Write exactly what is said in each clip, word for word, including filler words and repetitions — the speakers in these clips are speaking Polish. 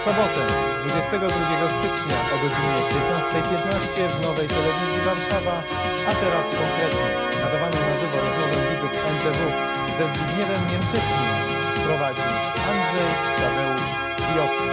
sobotę, dwudziestego drugiego stycznia o godzinie piętnastej piętnaście w Nowej Telewizji Warszawa, a teraz konkretnie nadawaną na żywo rozmowę widzów N T W ze Zbigniewem Niemczyckim prowadzi Andrzej Tadeusz Kijowski.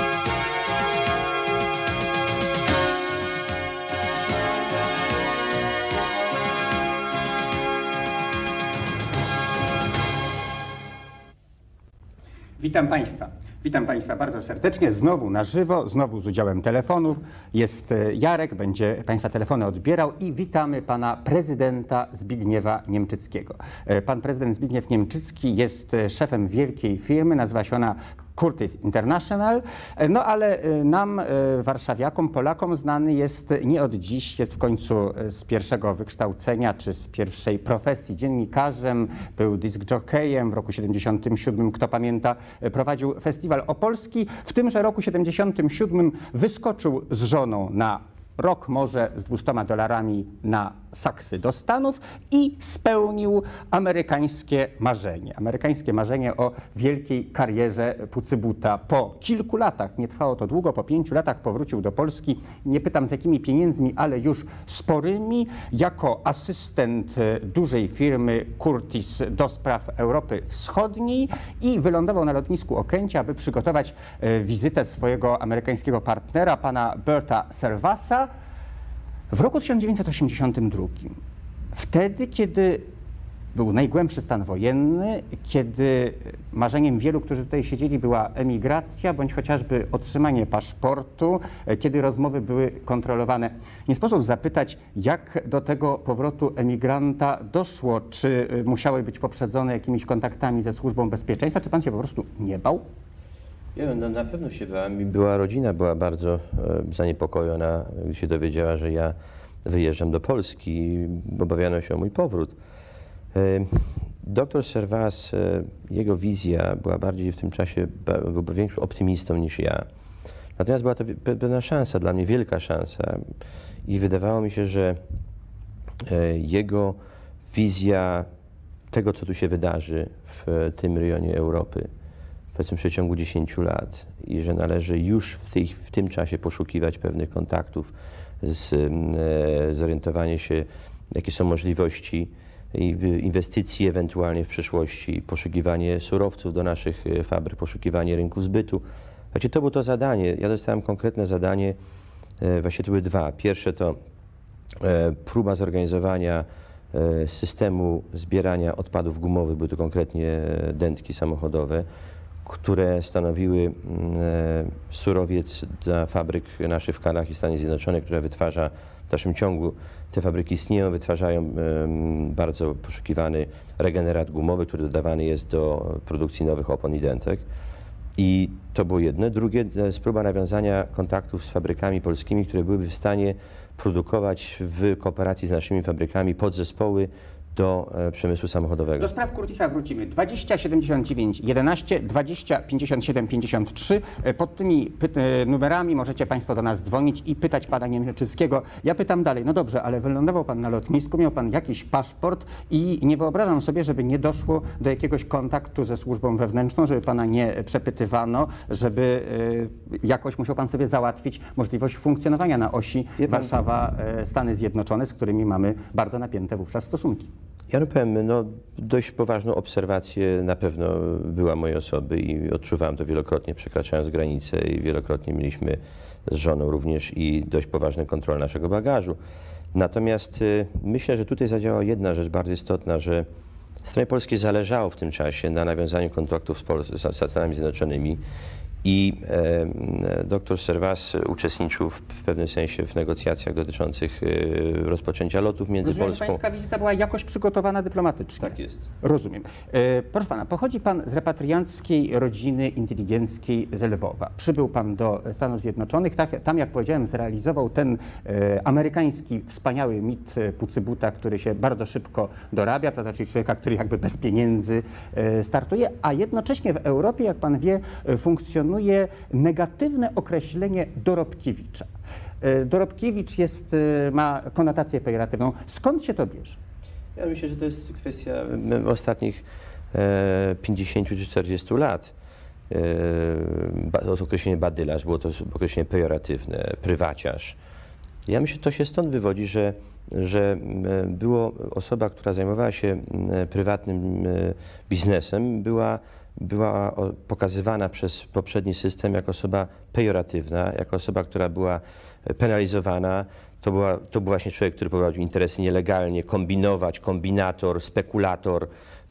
Witam Państwa. Witam Państwa bardzo serdecznie. Znowu na żywo, znowu z udziałem telefonów. Jest Jarek, będzie Państwa telefony odbierał i witamy Pana Prezydenta Zbigniewa Niemczyckiego. Pan Prezydent Zbigniew Niemczycki jest szefem wielkiej firmy, nazywa się ona Curtis International, no ale nam, warszawiakom, Polakom znany jest nie od dziś, jest w końcu z pierwszego wykształcenia czy z pierwszej profesji dziennikarzem, był disc jockeyem w roku siedemdziesiątym siódmym, kto pamięta, prowadził festiwal opolski. W tymże roku siedemdziesiątym siódmym wyskoczył z żoną na rok może z dwustoma dolarami na saksy do Stanów i spełnił amerykańskie marzenie. Amerykańskie marzenie o wielkiej karierze Pucybuta. Po kilku latach, nie trwało to długo, po pięciu latach powrócił do Polski. Nie pytam z jakimi pieniędzmi, ale już sporymi, jako asystent dużej firmy Curtis do spraw Europy Wschodniej i wylądował na lotnisku Okęcia, aby przygotować wizytę swojego amerykańskiego partnera, pana Berta Servasa, w roku tysiąc dziewięćset osiemdziesiątym drugim. Wtedy, kiedy był najgłębszy stan wojenny, kiedy marzeniem wielu, którzy tutaj siedzieli, była emigracja, bądź chociażby otrzymanie paszportu, kiedy rozmowy były kontrolowane. Nie sposób zapytać, jak do tego powrotu emigranta doszło, czy musiały być poprzedzone jakimiś kontaktami ze Służbą Bezpieczeństwa, czy pan się po prostu nie bał? Ja, no, na pewno się bałem. Była rodzina, była bardzo e, zaniepokojona, gdy się dowiedziała, że ja wyjeżdżam do Polski i obawiano się o mój powrót. E, doktor Servas, e, jego wizja była bardziej w tym czasie, był większym optymistą niż ja. Natomiast była to pewna szansa, dla mnie wielka szansa i wydawało mi się, że e, jego wizja tego, co tu się wydarzy w tym rejonie Europy, w tym przeciągu dziesięciu lat i że należy już w, tej, w tym czasie poszukiwać pewnych kontaktów, z, e, zorientowanie się, jakie są możliwości inwestycji ewentualnie w przyszłości, poszukiwanie surowców do naszych fabryk, poszukiwanie rynku zbytu. Właściwie to było to zadanie. Ja dostałem konkretne zadanie, e, właściwie to były dwa. Pierwsze to e, próba zorganizowania e, systemu zbierania odpadów gumowych, były to konkretnie dętki samochodowe, które stanowiły e, surowiec dla fabryk naszych w Kanach i Stanach Zjednoczonych, która wytwarza w dalszym ciągu, te fabryki istnieją, wytwarzają e, bardzo poszukiwany regenerat gumowy, który dodawany jest do produkcji nowych opon i dętek. I to było jedno. Drugie to jest próba nawiązania kontaktów z fabrykami polskimi, które byłyby w stanie produkować w kooperacji z naszymi fabrykami podzespoły do e, przemysłu samochodowego. Do spraw Curtisa wrócimy. dwadzieścia siedemdziesiąt dziewięć jedenaście, dwadzieścia pięćdziesiąt siedem pięćdziesiąt trzy. Pod tymi numerami możecie Państwo do nas dzwonić i pytać Pana Niemczyckiego. Ja pytam dalej. No dobrze, ale wylądował Pan na lotnisku, miał Pan jakiś paszport i nie wyobrażam sobie, żeby nie doszło do jakiegoś kontaktu ze służbą wewnętrzną, żeby Pana nie przepytywano, żeby y, jakoś musiał Pan sobie załatwić możliwość funkcjonowania na osi Warszawa-Stany Zjednoczone, z którymi mamy bardzo napięte wówczas stosunki. Ja no powiem, no dość poważną obserwację na pewno była mojej osoby i odczuwałem to wielokrotnie, przekraczając granicę i wielokrotnie mieliśmy z żoną również i dość poważne kontrole naszego bagażu. Natomiast y, myślę, że tutaj zadziałała jedna rzecz bardzo istotna, że stronie polskiej zależało w tym czasie na nawiązaniu kontaktów z, Pol- z Stanami Zjednoczonymi i e, doktor Servas uczestniczył w, w pewnym sensie w negocjacjach dotyczących e, rozpoczęcia lotów między Rozumiem, Polską... Pańska wizyta była jakoś przygotowana dyplomatycznie. Tak jest. Rozumiem. E, proszę Pana, pochodzi Pan z repatrianckiej rodziny inteligenckiej z Lwowa. Przybył Pan do Stanów Zjednoczonych. Tak, tam, jak powiedziałem, zrealizował ten e, amerykański wspaniały mit Pucybuta, który się bardzo szybko dorabia, prawda, czyli człowieka, który jakby bez pieniędzy e, startuje, a jednocześnie w Europie, jak Pan wie, funkcjonuje negatywne określenie Dorobkiewicza. Dorobkiewicz jest, ma konotację pejoratywną. Skąd się to bierze? Ja myślę, że to jest kwestia ostatnich pięćdziesięciu czy czterdziestu lat. to określenie badylarz, było to określenie pejoratywne, prywaciarz. Ja myślę, że to się stąd wywodzi, że, że było osoba, która zajmowała się prywatnym biznesem, była, była pokazywana przez poprzedni system jako osoba pejoratywna, jako osoba, która była penalizowana. To, była, to był właśnie człowiek, który prowadził interesy nielegalnie, kombinować, kombinator, spekulator.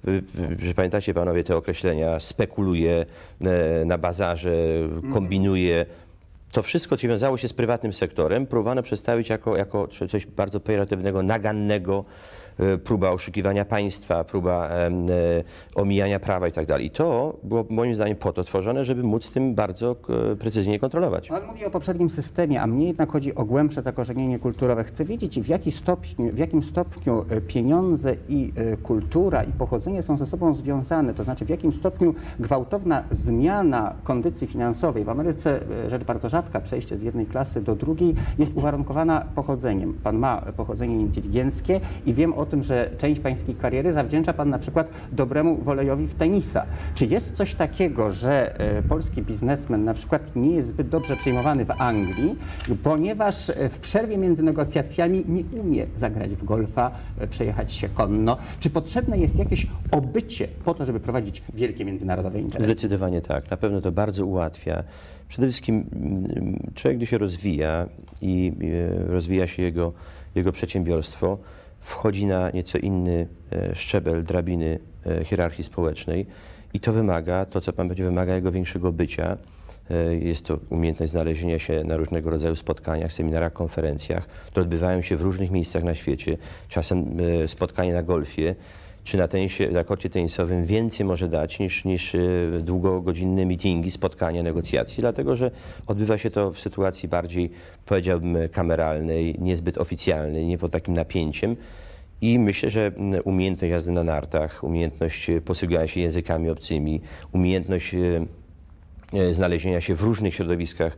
Że pamiętacie panowie te określenia, spekuluje na bazarze, kombinuje. To wszystko, co wiązało się z prywatnym sektorem, próbowano przedstawić jako, jako coś bardzo pejoratywnego, nagannego, próba oszukiwania państwa, próba e, omijania prawa i tak dalej. I to było moim zdaniem po to tworzone, żeby móc tym bardzo precyzyjnie kontrolować. Pan mówi o poprzednim systemie, a mnie jednak chodzi o głębsze zakorzenienie kulturowe. Chcę wiedzieć, w, jaki stopniu, w jakim stopniu pieniądze i kultura i pochodzenie są ze sobą związane, to znaczy w jakim stopniu gwałtowna zmiana kondycji finansowej, w Ameryce rzecz bardzo rzadka, przejście z jednej klasy do drugiej, jest uwarunkowana pochodzeniem. Pan ma pochodzenie inteligenckie i wiem o tym, że część pańskiej kariery zawdzięcza pan na przykład dobremu wolejowi w tenisa. Czy jest coś takiego, że e, polski biznesmen na przykład nie jest zbyt dobrze przyjmowany w Anglii, ponieważ w przerwie między negocjacjami nie umie zagrać w golfa, e, przejechać się konno? Czy potrzebne jest jakieś obycie po to, żeby prowadzić wielkie międzynarodowe interesy? Zdecydowanie tak. Na pewno to bardzo ułatwia. Przede wszystkim człowiek, gdy się rozwija i rozwija się jego, jego przedsiębiorstwo, wchodzi na nieco inny szczebel drabiny hierarchii społecznej i to wymaga, to co pan będzie wymaga jego większego bycia. Jest to umiejętność znalezienia się na różnego rodzaju spotkaniach, seminariach, konferencjach, które odbywają się w różnych miejscach na świecie. Czasem spotkanie na golfie czy na tenisie, na korcie tenisowym więcej może dać niż, niż długogodzinne meetingi, spotkania, negocjacje, dlatego że odbywa się to w sytuacji bardziej, powiedziałbym, kameralnej, niezbyt oficjalnej, nie pod takim napięciem. I myślę, że umiejętność jazdy na nartach, umiejętność posługiwania się językami obcymi, umiejętność znalezienia się w różnych środowiskach,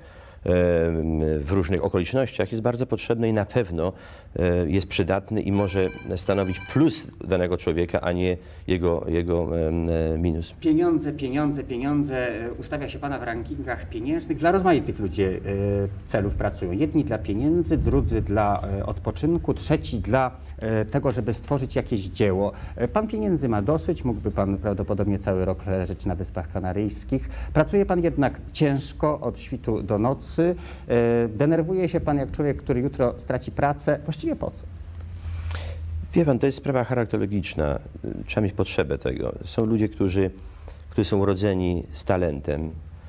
w różnych okolicznościach jest bardzo potrzebny i na pewno jest przydatny i może stanowić plus danego człowieka, a nie jego, jego minus. Pieniądze, pieniądze, pieniądze. Ustawia się pana w rankingach pieniężnych. Dla rozmaitych ludzi celów pracują. Jedni dla pieniędzy, drudzy dla odpoczynku, trzeci dla tego, żeby stworzyć jakieś dzieło. Pan pieniędzy ma dosyć, mógłby pan prawdopodobnie cały rok leżeć na Wyspach Kanaryjskich. Pracuje pan jednak ciężko od świtu do nocy. Denerwuje się pan jak człowiek, który jutro straci pracę. Właściwie po co? Wie pan, to jest sprawa charakterologiczna. Trzeba mieć potrzebę tego. Są ludzie, którzy, którzy są urodzeni z talentem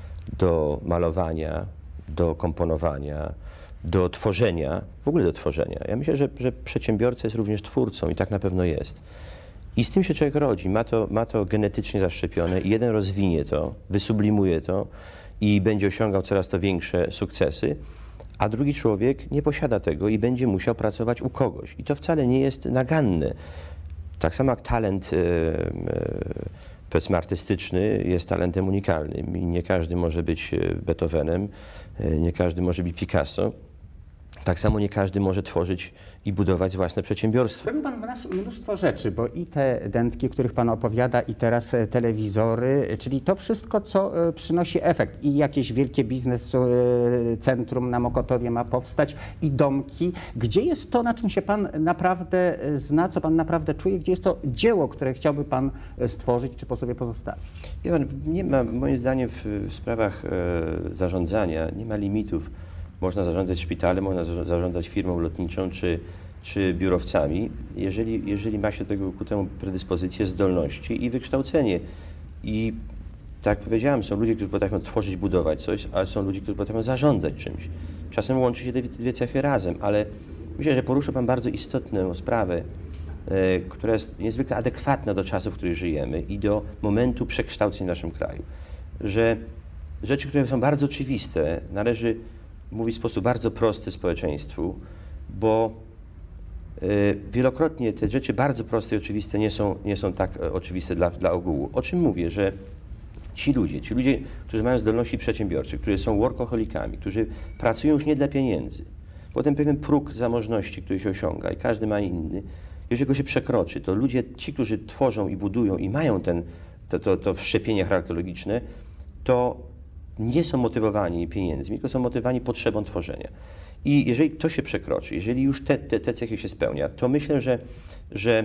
do malowania, do komponowania, do tworzenia, w ogóle do tworzenia. Ja myślę, że, że przedsiębiorca jest również twórcą i tak na pewno jest. I z tym się człowiek rodzi. Ma to, ma to genetycznie zaszczepione i jeden rozwinie to, wysublimuje to i będzie osiągał coraz to większe sukcesy, a drugi człowiek nie posiada tego i będzie musiał pracować u kogoś. I to wcale nie jest naganne. Tak samo jak talent e, e, powiedzmy artystyczny jest talentem unikalnym i nie każdy może być Beethovenem, e, nie każdy może być Picasso. Tak samo nie każdy może tworzyć i budować własne przedsiębiorstwo. Robi pan mnóstwo rzeczy, bo i te dętki, o których pan opowiada, i teraz telewizory, czyli to wszystko, co przynosi efekt. I jakieś wielkie biznes centrum na Mokotowie ma powstać, i domki. Gdzie jest to, na czym się pan naprawdę zna, co pan naprawdę czuje? Gdzie jest to dzieło, które chciałby pan stworzyć, czy po sobie pozostawić? Wie pan, nie ma, moim zdaniem, w, w sprawach e, zarządzania nie ma limitów. Można zarządzać szpitalem, można zarządzać firmą lotniczą czy, czy biurowcami, jeżeli, jeżeli ma się tego, ku temu predyspozycje, zdolności i wykształcenie. I tak jak powiedziałem, są ludzie, którzy potrafią tworzyć, budować coś, ale są ludzie, którzy potrafią zarządzać czymś. Czasem łączy się te dwie cechy razem, ale myślę, że porusza pan bardzo istotną sprawę, e, która jest niezwykle adekwatna do czasów, w których żyjemy i do momentu przekształceń w naszym kraju. Że rzeczy, które są bardzo oczywiste, należy mówi w sposób bardzo prosty społeczeństwu, bo y, wielokrotnie te rzeczy bardzo proste i oczywiste nie są, nie są tak oczywiste dla, dla ogółu. O czym mówię? Że ci ludzie, ci ludzie, którzy mają zdolności przedsiębiorcze, którzy są workoholikami, którzy pracują już nie dla pieniędzy, potem pewien próg zamożności, który się osiąga i każdy ma inny, jeżeli go się przekroczy, to ludzie, ci, którzy tworzą i budują i mają ten, to, to, to wszczepienie charakterologiczne, to nie są motywowani pieniędzmi, tylko są motywowani potrzebą tworzenia. I jeżeli to się przekroczy, jeżeli już te, te, te cechy się spełnia, to myślę, że, że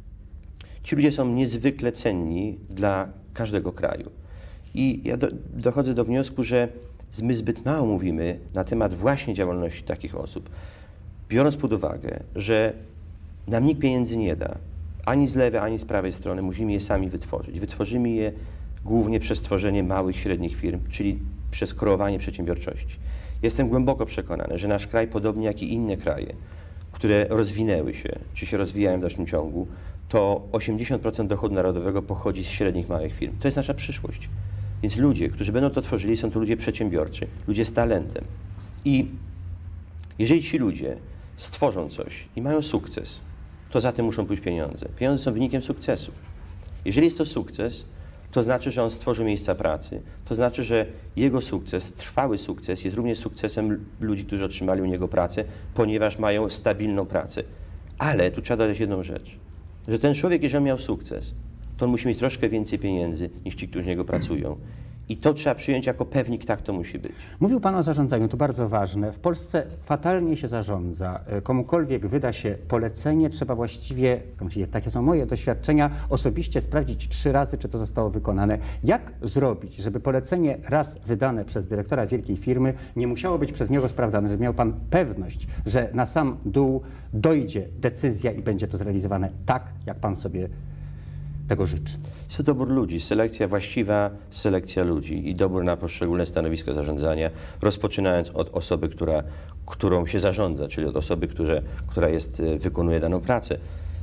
ci ludzie są niezwykle cenni dla każdego kraju. I ja do, dochodzę do wniosku, że my zbyt mało mówimy na temat właśnie działalności takich osób, biorąc pod uwagę, że nam nikt pieniędzy nie da, ani z lewej, ani z prawej strony, musimy je sami wytworzyć. Wytworzymy je głównie przez tworzenie małych, średnich firm, czyli przez kreowanie przedsiębiorczości. Jestem głęboko przekonany, że nasz kraj, podobnie jak i inne kraje, które rozwinęły się, czy się rozwijają w dalszym ciągu, to osiemdziesiąt procent dochodu narodowego pochodzi z średnich, małych firm. To jest nasza przyszłość. Więc ludzie, którzy będą to tworzyli, są to ludzie przedsiębiorczy, ludzie z talentem. I jeżeli ci ludzie stworzą coś i mają sukces, to za tym muszą pójść pieniądze. Pieniądze są wynikiem sukcesu. Jeżeli jest to sukces, to znaczy, że on stworzył miejsca pracy, to znaczy, że jego sukces, trwały sukces jest również sukcesem ludzi, którzy otrzymali u niego pracę, ponieważ mają stabilną pracę. Ale tu trzeba dodać jedną rzecz, że ten człowiek, jeżeli miał sukces, to on musi mieć troszkę więcej pieniędzy niż ci, którzy u niego pracują. I to trzeba przyjąć jako pewnik, tak to musi być. Mówił Pan o zarządzaniu, to bardzo ważne. W Polsce fatalnie się zarządza. Komukolwiek wyda się polecenie, trzeba właściwie, takie są moje doświadczenia, osobiście sprawdzić trzy razy, czy to zostało wykonane. Jak zrobić, żeby polecenie raz wydane przez dyrektora wielkiej firmy nie musiało być przez niego sprawdzane, żeby miał Pan pewność, że na sam dół dojdzie decyzja i będzie to zrealizowane tak, jak Pan sobie tego życzy? Jest to dobór ludzi, selekcja właściwa, selekcja ludzi i dobór na poszczególne stanowiska zarządzania, rozpoczynając od osoby, która, którą się zarządza, czyli od osoby, które, która jest, wykonuje daną pracę.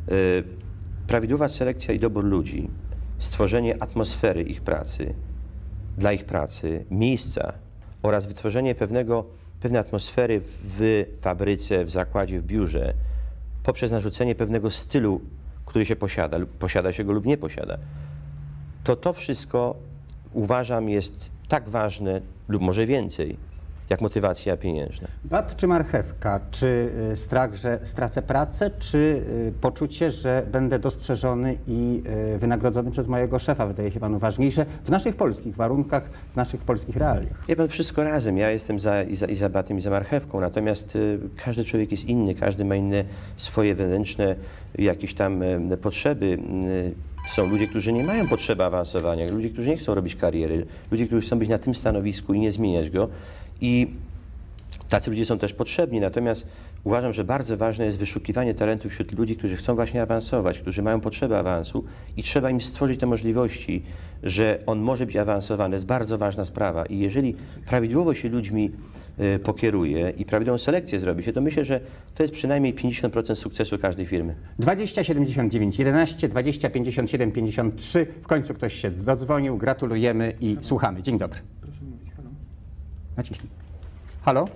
Prawidłowa selekcja i dobór ludzi, stworzenie atmosfery ich pracy, dla ich pracy, miejsca oraz wytworzenie pewnego, pewnej atmosfery w fabryce, w zakładzie, w biurze, poprzez narzucenie pewnego stylu, który się posiada, lub posiada się go lub nie posiada, to to wszystko uważam jest tak ważne, lub może więcej, jak motywacja pieniężna. Bat czy marchewka? Czy y, strach, że stracę pracę, czy y, poczucie, że będę dostrzeżony i y, wynagrodzony przez mojego szefa, wydaje się Panu ważniejsze w naszych polskich warunkach, w naszych polskich realiach? Wie Pan, wszystko razem. Ja jestem za, i, za, i za batem, i za marchewką, natomiast y, każdy człowiek jest inny, każdy ma inne swoje wewnętrzne jakieś tam y, potrzeby. Y, Są ludzie, którzy nie mają potrzeby awansowania, ludzie, którzy nie chcą robić kariery, ludzie, którzy chcą być na tym stanowisku i nie zmieniać go. I tacy ludzie są też potrzebni, natomiast uważam, że bardzo ważne jest wyszukiwanie talentów wśród ludzi, którzy chcą właśnie awansować, którzy mają potrzebę awansu i trzeba im stworzyć te możliwości, że on może być awansowany. To jest bardzo ważna sprawa i jeżeli prawidłowo się ludźmi y, pokieruje i prawidłową selekcję zrobi się, to myślę, że to jest przynajmniej pięćdziesiąt procent sukcesu każdej firmy. dwadzieścia siedemdziesiąt dziewięć jedenaście, dwadzieścia pięćdziesiąt siedem pięćdziesiąt trzy. W końcu ktoś się dodzwonił. Gratulujemy i słuchamy. Dzień dobry. Proszę mówić, halo. Naciśnij. Halo?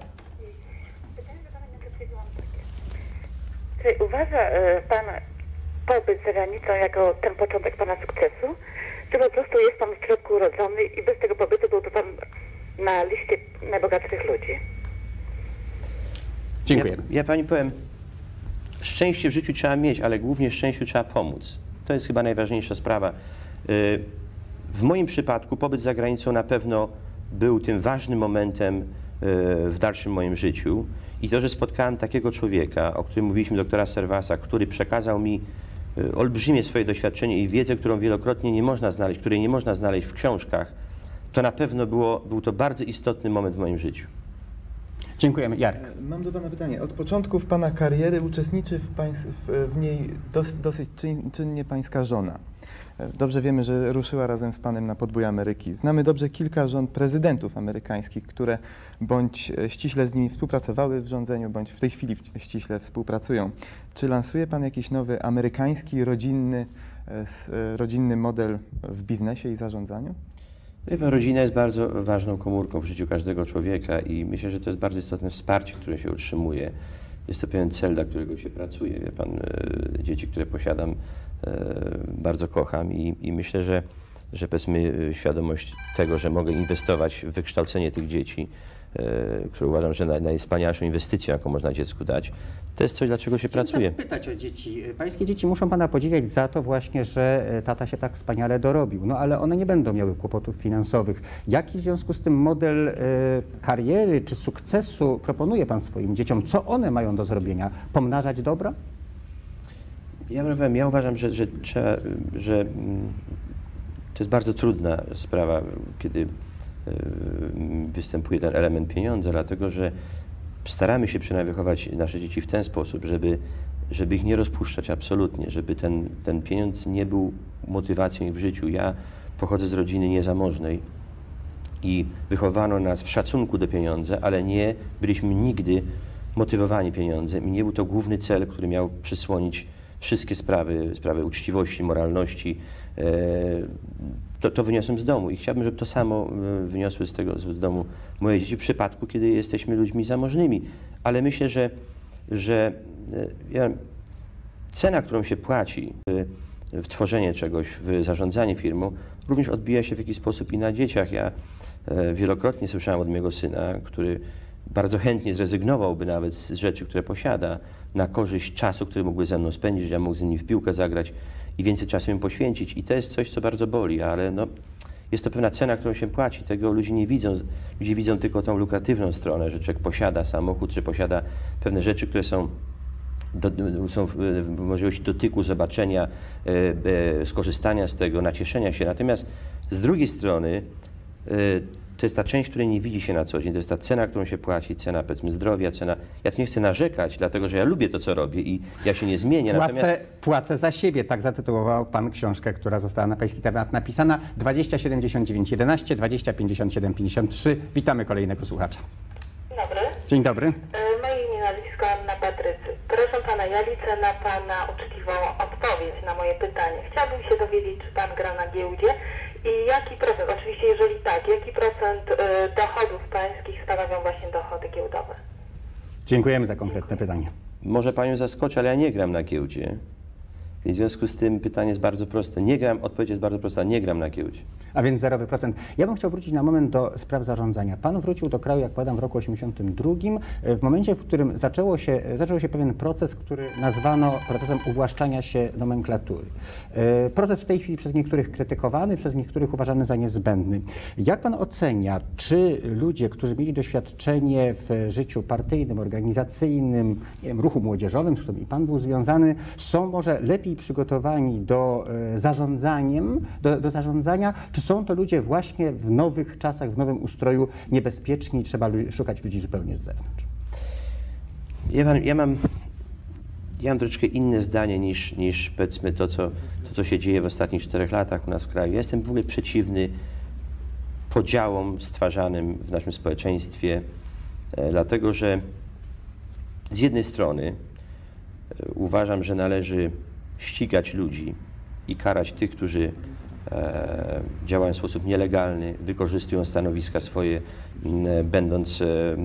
Czy uważa y, Pan pobyt za granicą jako ten początek Pana sukcesu? Czy po prostu jest Pan w środku urodzony i bez tego pobytu byłby Pan na liście najbogatszych ludzi? Dziękuję. Ja, ja Pani powiem, szczęście w życiu trzeba mieć, ale głównie szczęściu trzeba pomóc. To jest chyba najważniejsza sprawa. Y, w moim przypadku pobyt za granicą na pewno był tym ważnym momentem w dalszym moim życiu i to, że spotkałem takiego człowieka, o którym mówiliśmy, doktora Servasa, który przekazał mi olbrzymie swoje doświadczenie i wiedzę, którą wielokrotnie nie można znaleźć, której nie można znaleźć w książkach, to na pewno było, był to bardzo istotny moment w moim życiu. Dziękujemy. Jarek. Mam do Pana pytanie. Od początków Pana kariery uczestniczy w, pańs w, w niej dos dosyć czyn czynnie Pańska żona. Dobrze wiemy, że ruszyła razem z Panem na podbój Ameryki. Znamy dobrze kilka żon prezydentów amerykańskich, które bądź ściśle z nimi współpracowały w rządzeniu, bądź w tej chwili ściśle współpracują. Czy lansuje Pan jakiś nowy amerykański, rodzinny, rodzinny model w biznesie i zarządzaniu? Rodzina jest bardzo ważną komórką w życiu każdego człowieka i myślę, że to jest bardzo istotne wsparcie, które się utrzymuje. Jest to pewien cel, dla którego się pracuje. Wie Pan, dzieci, które posiadam, bardzo kocham i, i myślę, że, że powiedzmy świadomość tego, że mogę inwestować w wykształcenie tych dzieci, które uważam, że naj, najwspanialszą inwestycją, jaką można dziecku dać. To jest coś, dlaczego się Chciałem pracuje. zapytać o dzieci. Pańskie dzieci muszą pana podziwiać za to właśnie, że tata się tak wspaniale dorobił. No ale one nie będą miały kłopotów finansowych. Jaki w związku z tym model y, kariery czy sukcesu proponuje pan swoim dzieciom? Co one mają do zrobienia? Pomnażać dobra? Ja, powiem, ja uważam, że, że, trzeba, że to jest bardzo trudna sprawa, kiedy występuje ten element pieniądza, dlatego że staramy się przynajmniej wychować nasze dzieci w ten sposób, żeby, żeby ich nie rozpuszczać absolutnie, żeby ten, ten pieniądz nie był motywacją ich w życiu. Ja pochodzę z rodziny niezamożnej i wychowano nas w szacunku do pieniądza, ale nie byliśmy nigdy motywowani pieniądzem i nie był to główny cel, który miał przysłonić wszystkie sprawy, sprawy uczciwości, moralności. To, to wyniosłem z domu i chciałbym, żeby to samo wyniosły z tego z domu moje dzieci w przypadku, kiedy jesteśmy ludźmi zamożnymi. Ale myślę, że, że ja, cena, którą się płaci w tworzenie czegoś, w zarządzanie firmą, również odbija się w jakiś sposób i na dzieciach. Ja wielokrotnie słyszałem od mojego syna, który bardzo chętnie zrezygnowałby nawet z rzeczy, które posiada, na korzyść czasu, który mógłby ze mną spędzić, że ja mógł z nimi w piłkę zagrać i więcej czasu im poświęcić. I to jest coś, co bardzo boli, ale no, jest to pewna cena, którą się płaci. Tego ludzie nie widzą. Ludzie widzą tylko tą lukratywną stronę, że człowiek posiada samochód, że posiada pewne rzeczy, które są, do, są w możliwości dotyku, zobaczenia, e, e, skorzystania z tego, nacieszenia się. Natomiast z drugiej strony e, to jest ta część, której nie widzi się na co dzień. To jest ta cena, którą się płaci, cena powiedzmy zdrowia, cena... Ja tu nie chcę narzekać, dlatego że ja lubię to, co robię i ja się nie zmienię. Płacę, Natomiast... płacę za siebie, tak zatytułował pan książkę, która została na pański temat napisana. dwadzieścia siedemdziesiąt dziewięć jedenaście, dwadzieścia pięćdziesiąt siedem pięćdziesiąt trzy. Witamy kolejnego słuchacza. Dzień dobry. Dzień dobry. E, Moje imię, nazwisko Anna Patrycy. Proszę pana, ja liczę na pana uczciwą odpowiedź na moje pytanie. Chciałabym się dowiedzieć, czy pan gra na giełdzie i jaki procent, oczywiście jeżeli tak, jaki procent y, dochodów pańskich stanowią właśnie dochody giełdowe? Dziękujemy za konkretne pytanie. Może panią zaskoczy, ale ja nie gram na giełdzie. Więc w związku z tym pytanie jest bardzo proste. Nie gram, odpowiedź jest bardzo prosta, nie gram na giełdzie. A więc zerowy procent. Ja bym chciał wrócić na moment do spraw zarządzania. Pan wrócił do kraju, jak powiadam, w roku osiemdziesiątym drugim, w momencie, w którym zaczęło się, zaczął się pewien proces, który nazwano procesem uwłaszczania się nomenklatury. Proces w tej chwili przez niektórych krytykowany, przez niektórych uważany za niezbędny. Jak pan ocenia, czy ludzie, którzy mieli doświadczenie w życiu partyjnym, organizacyjnym, nie wiem, ruchu młodzieżowym, z którym i pan był związany, są może lepiej przygotowani do zarządzaniem, do, do zarządzania, czy są to ludzie właśnie w nowych czasach, w nowym ustroju niebezpieczni i trzeba lu- szukać ludzi zupełnie z zewnątrz? Ja mam, ja mam, ja mam troszeczkę inne zdanie niż, niż powiedzmy to co, to, co się dzieje w ostatnich czterech latach u nas w kraju. Ja jestem w ogóle przeciwny podziałom stwarzanym w naszym społeczeństwie, e, dlatego że z jednej strony e, uważam, że należy ścigać ludzi i karać tych, którzy e, działają w sposób nielegalny, wykorzystują stanowiska swoje, m, będąc e,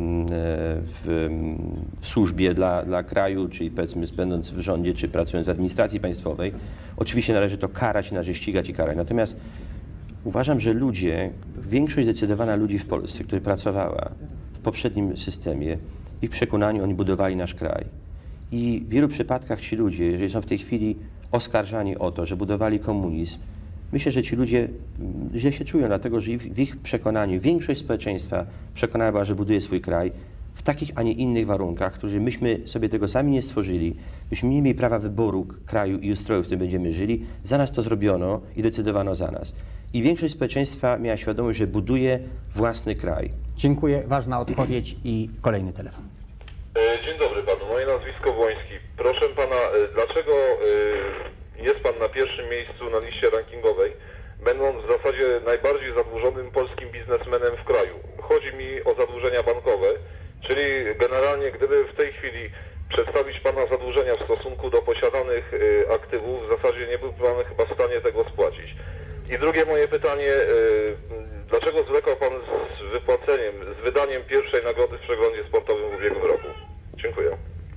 w, w służbie dla, dla kraju, czyli powiedzmy będąc w rządzie, czy pracując w administracji państwowej. Oczywiście należy to karać, należy ścigać i karać. Natomiast uważam, że ludzie, większość zdecydowana ludzi w Polsce, która pracowała w poprzednim systemie, w ich przekonaniu oni budowali nasz kraj. I w wielu przypadkach ci ludzie, jeżeli są w tej chwili oskarżani o to, że budowali komunizm, myślę, że ci ludzie źle się czują, dlatego że w ich przekonaniu większość społeczeństwa przekonana była, że buduje swój kraj w takich, a nie innych warunkach, którzy myśmy sobie tego sami nie stworzyli, myśmy nie mieli prawa wyboru kraju i ustroju, w którym będziemy żyli, za nas to zrobiono i decydowano za nas. I większość społeczeństwa miała świadomość, że buduje własny kraj. Dziękuję. Ważna odpowiedź i kolejny telefon. Dzień dobry panu, moje nazwisko Błoński. Proszę pana, dlaczego jest pan na pierwszym miejscu na liście rankingowej, będąc w zasadzie najbardziej zadłużonym polskim biznesmenem w kraju? Chodzi mi o zadłużenia bankowe, czyli generalnie gdyby w tej chwili przedstawić pana zadłużenia w stosunku do posiadanych aktywów, w zasadzie nie był pan chyba w stanie tego spłacić. I drugie moje pytanie, dlaczego zwlekał pan z wypłaceniem, z wydaniem pierwszej nagrody w przeglądzie sportowym w ubiegłym roku? Dziękuję.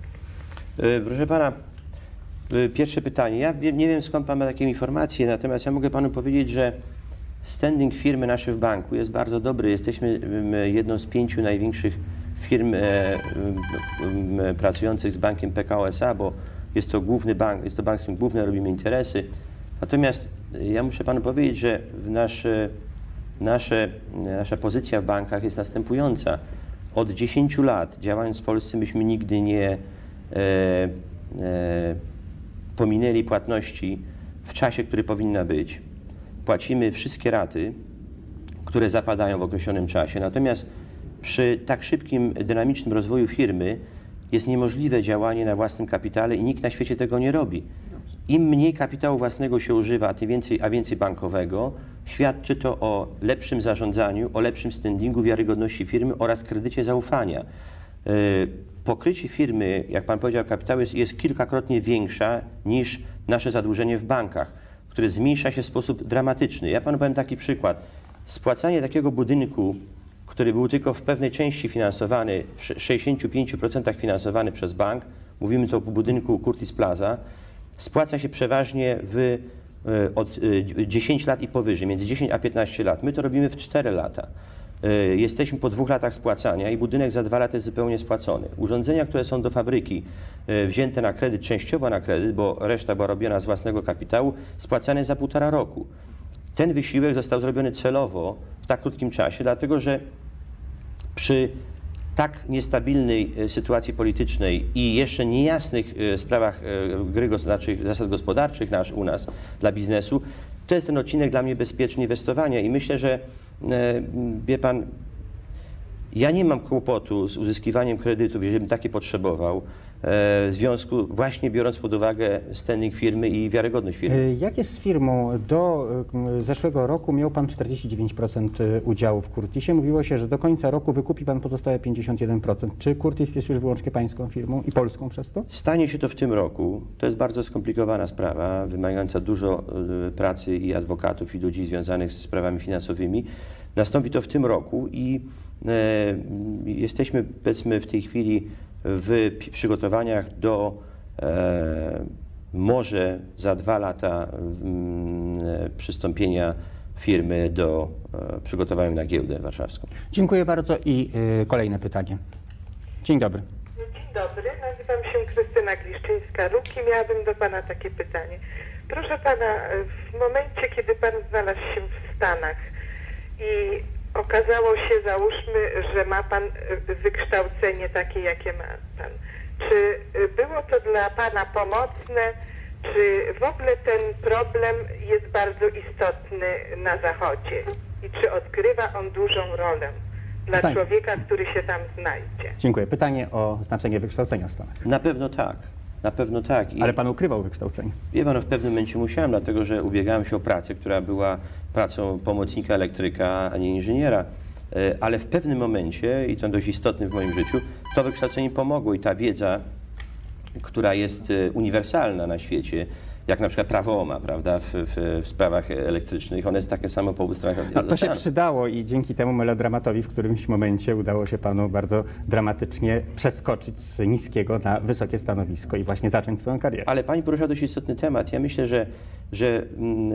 Proszę pana, pierwsze pytanie. Ja nie wiem, skąd pan ma takie informacje, natomiast ja mogę panu powiedzieć, że Standing firmy nasze w banku jest bardzo dobry. Jesteśmy jedną z pięciu największych firm e, e, e, pracujących z bankiem P K O S A, bo jest to główny bank, jest to bank, z którym głównie robimy interesy. Natomiast ja muszę panu powiedzieć, że nasze, nasze, nasza pozycja w bankach jest następująca. Od dziesięciu lat, działając w Polsce, myśmy nigdy nie e, e, pominęli płatności w czasie, który powinna być. Płacimy wszystkie raty, które zapadają w określonym czasie. Natomiast przy tak szybkim, dynamicznym rozwoju firmy jest niemożliwe działanie na własnym kapitale i nikt na świecie tego nie robi. Im mniej kapitału własnego się używa, a tym więcej, a więcej bankowego, świadczy to o lepszym zarządzaniu, o lepszym standingu, wiarygodności firmy oraz kredycie zaufania. Pokrycie firmy, jak pan powiedział, kapitału jest, jest kilkakrotnie większa niż nasze zadłużenie w bankach, które zmniejsza się w sposób dramatyczny. Ja panu powiem taki przykład. Spłacanie takiego budynku, który był tylko w pewnej części finansowany, w sześćdziesięciu pięciu procentach finansowany przez bank, mówimy tu o budynku Curtis Plaza, spłaca się przeważnie w, od dziesięciu lat i powyżej, między dziesięć a piętnaście lat. My to robimy w cztery lata. Jesteśmy po dwóch latach spłacania i budynek za dwa lata jest zupełnie spłacony. Urządzenia, które są do fabryki wzięte na kredyt, częściowo na kredyt, bo reszta była robiona z własnego kapitału, spłacane za półtora roku. Ten wysiłek został zrobiony celowo w tak krótkim czasie, dlatego że przy tak niestabilnej sytuacji politycznej i jeszcze niejasnych sprawach gry gospodarczej, zasad gospodarczych nasz, u nas dla biznesu, to jest ten odcinek dla mnie bezpieczny inwestowania i myślę, że wie pan, ja nie mam kłopotu z uzyskiwaniem kredytów, jeżeli bym takie potrzebował, w związku właśnie biorąc pod uwagę standing firmy i wiarygodność firmy. Jak jest z firmą? Do zeszłego roku miał pan czterdzieści dziewięć procent udziału w Curtisie. Mówiło się, że do końca roku wykupi pan pozostałe pięćdziesiąt jeden procent. Czy Curtis jest już wyłącznie pańską firmą i polską przez to? Stanie się to w tym roku. To jest bardzo skomplikowana sprawa, wymagająca dużo pracy i adwokatów, i ludzi związanych z sprawami finansowymi. Nastąpi to w tym roku i e, jesteśmy, powiedzmy, w tej chwili w przygotowaniach do e, może za dwa lata m, przystąpienia firmy do e, przygotowania na giełdę warszawską. Dziękuję bardzo i y, kolejne pytanie. Dzień dobry. Dzień dobry, nazywam się Krystyna Gliszczyńska-Ruki. Miałabym do pana takie pytanie. Proszę pana, w momencie, kiedy pan znalazł się w Stanach i okazało się, załóżmy, że ma pan wykształcenie takie, jakie ma pan. Czy było to dla pana pomocne? Czy w ogóle ten problem jest bardzo istotny na Zachodzie? I czy odgrywa on dużą rolę dla Pytanie. człowieka, który się tam znajdzie? Dziękuję. Pytanie o znaczenie wykształcenia w Stanach. Na pewno tak. Na pewno tak. I Ale pan ukrywał wykształcenie. wie pan, w pewnym momencie musiałem, dlatego że ubiegałem się o pracę, która była pracą pomocnika elektryka, a nie inżyniera. Ale w pewnym momencie, i to dość istotnym w moim życiu, to wykształcenie pomogło i ta wiedza, która jest uniwersalna na świecie, jak na przykład prawo OMA, prawda, w, w, w sprawach elektrycznych, one jest takie samo po obu stronach. No, to się przydało i dzięki temu melodramatowi w którymś momencie udało się panu bardzo dramatycznie przeskoczyć z niskiego na wysokie stanowisko i właśnie zacząć swoją karierę. Ale pani porusza dość istotny temat. Ja myślę, że, że mm,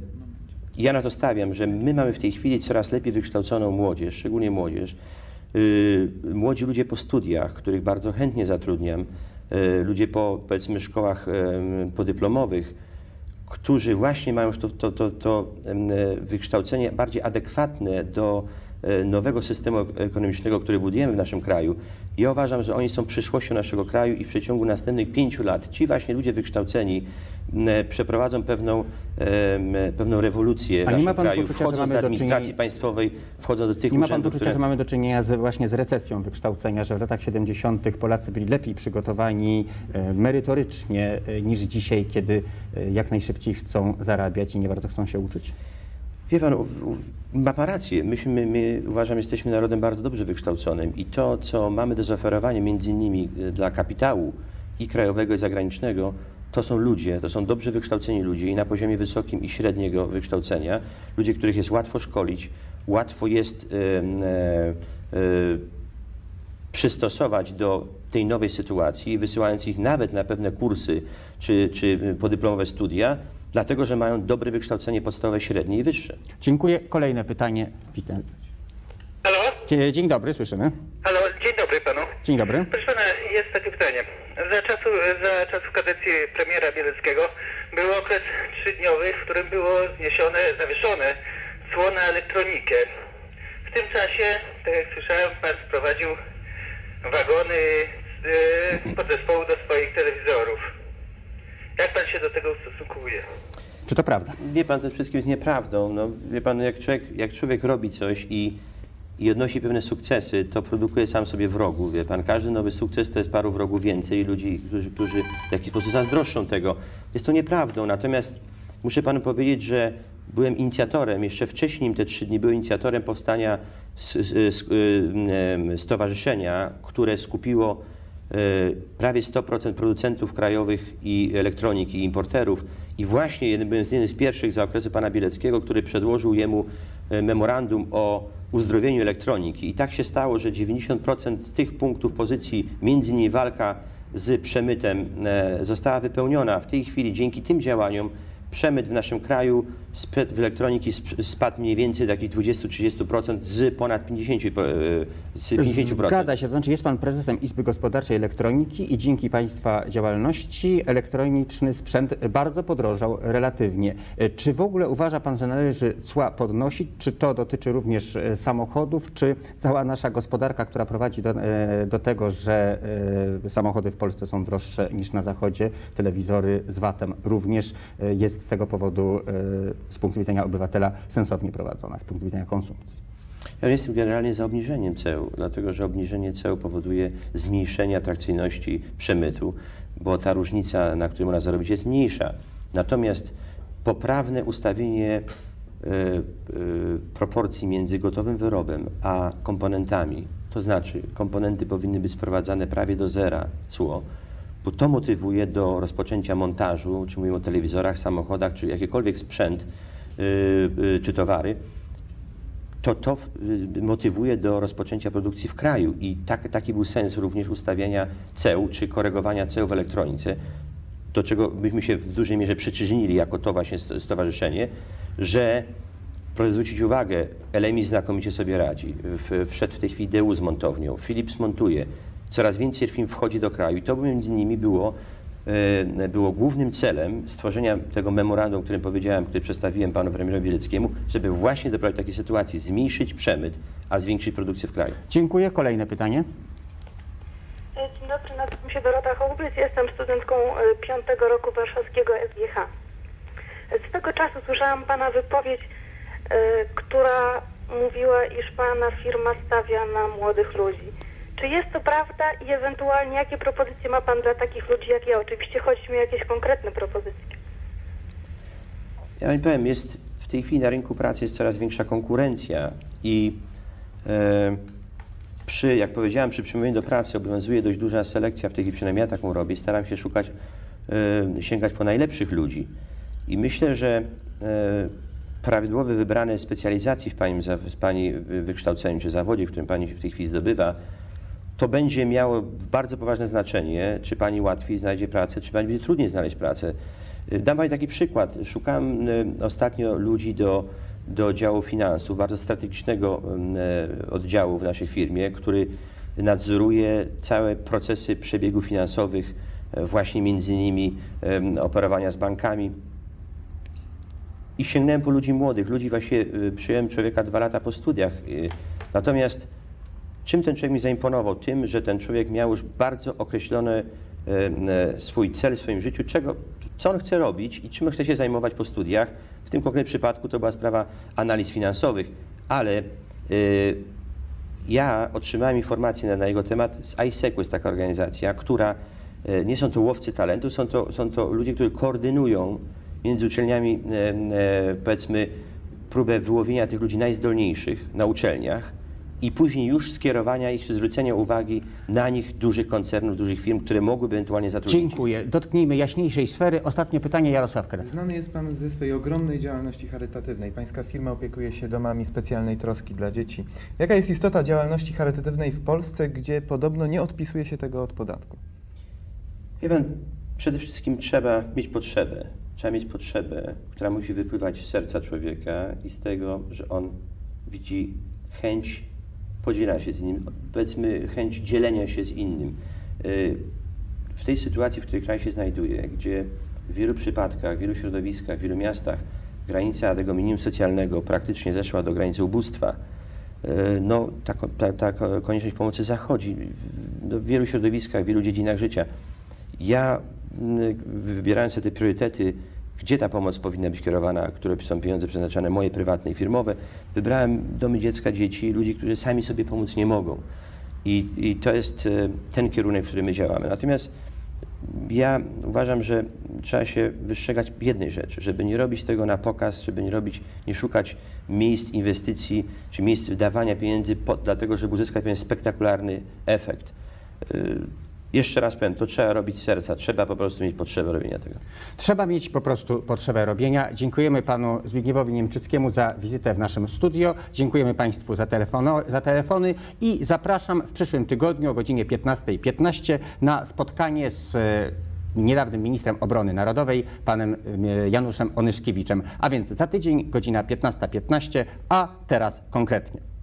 ja na to stawiam, że my mamy w tej chwili coraz lepiej wykształconą młodzież, szczególnie młodzież, yy, młodzi ludzie po studiach, których bardzo chętnie zatrudniam, yy, ludzie po, powiedzmy, szkołach yy, podyplomowych, którzy właśnie mają już to, to, to, to yy, wykształcenie bardziej adekwatne do yy, nowego systemu ekonomicznego, który budujemy w naszym kraju. Ja uważam, że oni są przyszłością naszego kraju i w przeciągu następnych pięciu lat ci właśnie ludzie wykształceni przeprowadzą pewną, e, pewną rewolucję w naszym kraju, poczucia, wchodząc do administracji czynienia... państwowej, wchodząc do tych Nie ma urzędów, pan poczucia, które... że mamy do czynienia z, właśnie z recesją wykształcenia, że w latach siedemdziesiątych Polacy byli lepiej przygotowani e, merytorycznie e, niż dzisiaj, kiedy e, jak najszybciej chcą zarabiać i nie bardzo chcą się uczyć? Wie pan, ma pan rację. Myśmy, my, uważam, jesteśmy narodem bardzo dobrze wykształconym i to, co mamy do zaoferowania między innymi dla kapitału i krajowego, i zagranicznego, to są ludzie, to są dobrze wykształceni ludzie i na poziomie wysokim i średniego wykształcenia. Ludzie, których jest łatwo szkolić, łatwo jest e, e, przystosować do tej nowej sytuacji, wysyłając ich nawet na pewne kursy czy, czy podyplomowe studia, Dlatego, że mają dobre wykształcenie podstawowe, średnie i wyższe. Dziękuję. Kolejne pytanie. Witam. Halo? Dzie- Dzień dobry, słyszymy. Halo, dzień dobry panu. Dzień dobry. Proszę pana, jest takie pytanie. Za czasów, za czasów kadencji premiera Bieleckiego był okres trzydniowy, w którym było zniesione, zawieszone cło na elektronikę. W tym czasie, tak jak słyszałem, pan wprowadził wagony z y, podzespołu do swoich telewizorów. Jak pan się do tego ustosunkuje? Czy to prawda? Wie pan, to wszystkim jest nieprawdą. No, wie pan, jak człowiek, jak człowiek robi coś i, i odnosi pewne sukcesy, to produkuje sam sobie wrogów. Wie pan, każdy nowy sukces to jest paru wrogów więcej i ludzi, którzy, którzy w jakiś sposób zazdroszczą tego. Jest to nieprawdą. Natomiast muszę panu powiedzieć, że byłem inicjatorem, jeszcze wcześniej te trzy dni byłem inicjatorem powstania s, s, s, y, stowarzyszenia, które skupiło y, prawie sto procent producentów krajowych i elektroniki, i importerów. I właśnie jeden, byłem jednym z pierwszych za okresu pana Bieleckiego, który przedłożył jemu memorandum o uzdrowieniu elektroniki. I tak się stało, że dziewięćdziesiąt procent tych punktów pozycji, między innymi walka z przemytem, e, została wypełniona. W tej chwili dzięki tym działaniom przemyt w naszym kraju spread w elektroniki spadł mniej więcej do jakich dwadzieścia do trzydziestu procent z ponad pięćdziesięciu procent. Z pięćdziesięciu procent. Zgadza się, to znaczy jest pan prezesem Izby Gospodarczej Elektroniki i dzięki państwa działalności elektroniczny sprzęt bardzo podrożał relatywnie. Czy w ogóle uważa pan, że należy cła podnosić? Czy to dotyczy również samochodów? Czy cała nasza gospodarka, która prowadzi do, do tego, że samochody w Polsce są droższe niż na Zachodzie, telewizory z vatem również jest z tego powodu z punktu widzenia obywatela sensownie prowadzona, z punktu widzenia konsumpcji? Ja jestem generalnie za obniżeniem ceł, dlatego że obniżenie ceł powoduje zmniejszenie atrakcyjności przemytu, bo ta różnica, na której można zarobić, jest mniejsza. Natomiast poprawne ustawienie y, y, proporcji między gotowym wyrobem a komponentami, to znaczy komponenty powinny być sprowadzane prawie do zera cło, bo to motywuje do rozpoczęcia montażu, czy mówimy o telewizorach, samochodach, czy jakikolwiek sprzęt, yy, yy, czy towary, to to yy, motywuje do rozpoczęcia produkcji w kraju. I tak, taki był sens również ustawiania ceł, czy korygowania ceł w elektronice, do czego byśmy się w dużej mierze przyczynili jako to właśnie stowarzyszenie, że proszę zwrócić uwagę, Elemis znakomicie sobie radzi. W, wszedł w tej chwili D U z montownią, Philips montuje. Coraz więcej firm wchodzi do kraju i to między innymi było, e, było głównym celem stworzenia tego memorandum, o którym powiedziałem, który przedstawiłem panu premierowi Bieleckiemu, żeby właśnie doprowadzić do takiej sytuacji, zmniejszyć przemyt, a zwiększyć produkcję w kraju. Dziękuję. Kolejne pytanie. Dzień dobry, nazywam się Dorota Hołbiec, jestem studentką piątego roku warszawskiego S G H. Swego czasu słyszałam pana wypowiedź, y, która mówiła, iż pana firma stawia na młodych ludzi. Czy jest to prawda i ewentualnie jakie propozycje ma pan dla takich ludzi jak ja? Oczywiście chodzi mi o jakieś konkretne propozycje. Ja pani powiem, jest w tej chwili na rynku pracy jest coraz większa konkurencja i e, przy, jak powiedziałem, przy przyjmowaniu do pracy obowiązuje dość duża selekcja, w tej chwili przynajmniej ja taką robię, staram się szukać, e, sięgać po najlepszych ludzi. I myślę, że e, prawidłowe wybrane specjalizacji w pani, w pani wykształceniu czy zawodzie, w którym pani w tej chwili zdobywa, to będzie miało bardzo poważne znaczenie, czy pani łatwiej znajdzie pracę, czy pani będzie trudniej znaleźć pracę. Dam pani taki przykład. Szukałem ostatnio ludzi do, do działu finansów, bardzo strategicznego oddziału w naszej firmie, który nadzoruje całe procesy przebiegów finansowych, właśnie między innymi operowania z bankami. I sięgnąłem po ludzi młodych, ludzi właśnie, przyjąłem człowieka dwa lata po studiach. Natomiast czym ten człowiek mi zaimponował? Tym, że ten człowiek miał już bardzo określony e, swój cel w swoim życiu, czego, co on chce robić i czym chce się zajmować po studiach. W tym konkretnym przypadku to była sprawa analiz finansowych, ale e, ja otrzymałem informacje na, na jego temat z I S E C u, jest taka organizacja, która, e, nie są to łowcy talentu, są to, są to ludzie, którzy koordynują między uczelniami, e, e, powiedzmy, próbę wyłowienia tych ludzi najzdolniejszych na uczelniach i później już skierowania ich, czy zwrócenia uwagi na nich dużych koncernów, dużych firm, które mogłyby ewentualnie zatrudnić. Dziękuję. Dotknijmy jaśniejszej sfery. Ostatnie pytanie, Jarosław Kret. Znany jest pan ze swojej ogromnej działalności charytatywnej. Pańska firma opiekuje się domami specjalnej troski dla dzieci. Jaka jest istota działalności charytatywnej w Polsce, gdzie podobno nie odpisuje się tego od podatku? Wie pan, przede wszystkim trzeba mieć potrzebę. trzeba mieć potrzebę, która musi wypływać z serca człowieka i z tego, że on widzi chęć podzielenia się z innym, powiedzmy chęć dzielenia się z innym. W tej sytuacji, w której kraj się znajduje, gdzie w wielu przypadkach, w wielu środowiskach, w wielu miastach granica tego minimum socjalnego praktycznie zeszła do granicy ubóstwa, no ta, ta, ta konieczność pomocy zachodzi w wielu środowiskach, w wielu dziedzinach życia. Ja, wybierając sobie te priorytety, gdzie ta pomoc powinna być kierowana, które są pieniądze przeznaczone moje prywatne i firmowe, wybrałem domy dziecka, dzieci, ludzi, którzy sami sobie pomóc nie mogą. I, i to jest ten kierunek, w którym my działamy. Natomiast ja uważam, że trzeba się wystrzegać jednej rzeczy, żeby nie robić tego na pokaz, żeby nie robić, nie szukać miejsc inwestycji, czy miejsc wydawania pieniędzy po, dlatego, żeby uzyskać pewien spektakularny efekt. Yy, Jeszcze raz powiem, to trzeba robić z serca, trzeba po prostu mieć potrzebę robienia tego. Trzeba mieć po prostu potrzebę robienia. Dziękujemy panu Zbigniewowi Niemczyckiemu za wizytę w naszym studio. Dziękujemy państwu za, telefono, za telefony i zapraszam w przyszłym tygodniu o godzinie piętnastej piętnaście na spotkanie z niedawnym ministrem obrony narodowej, panem Januszem Onyszkiewiczem. A więc za tydzień, godzina piętnasta piętnaście, a teraz konkretnie.